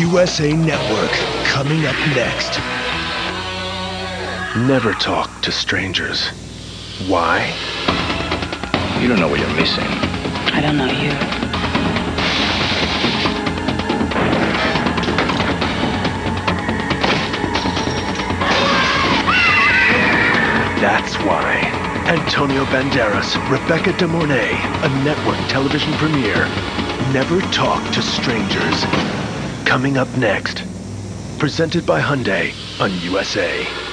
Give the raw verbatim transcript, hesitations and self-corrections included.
U S A Network, coming up next. Never talk to strangers. Why? You don't know what you're missing. I don't know you. That's why. Antonio Banderas, Rebecca De Mornay, a network television premiere. Never Talk to Strangers. Coming up next. Presented by Hyundai on U S A.